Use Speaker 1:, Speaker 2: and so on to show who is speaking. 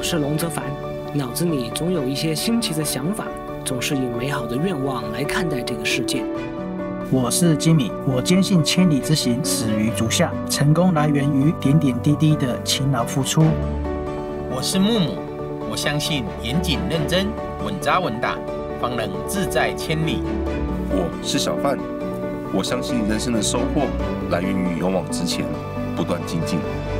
Speaker 1: 是龙泽凡，脑子里总有一些新奇的想法，总是以美好的愿望来看待这个世界。
Speaker 2: 我是吉米，我坚信千里之行始于足下，成功来源于点点滴滴的勤劳付出。
Speaker 3: 我是木木，我相信严谨认真、稳扎稳打，方能志在千里。
Speaker 4: 我是小范，我相信人生的收获来源于勇往直前，不断精进。